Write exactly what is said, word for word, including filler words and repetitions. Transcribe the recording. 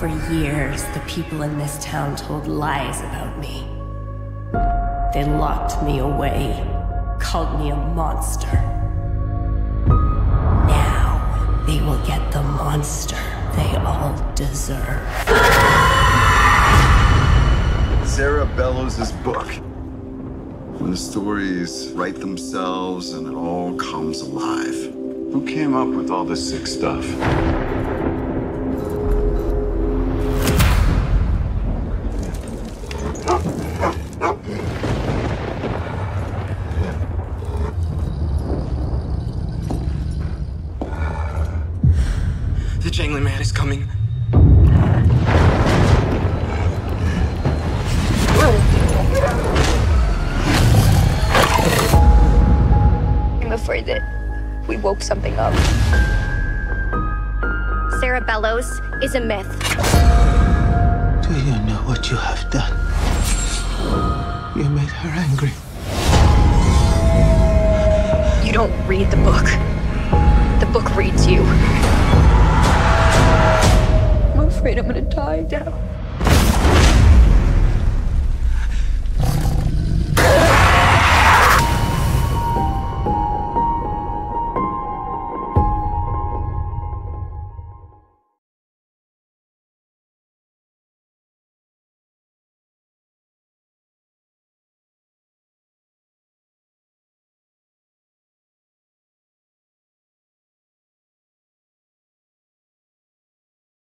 For years, the people in this town told lies about me. They locked me away, called me a monster. Now, they will get the monster they all deserve. Sarah Bellows' book. When the stories write themselves and it all comes alive. Who came up with all this sick stuff? The Jangling Man is coming. I'm afraid that we woke something up. Sarah Bellows is a myth. Do you know what you have done? You made her angry. You don't read the book. The book reads you. I'm afraid I'm gonna die now.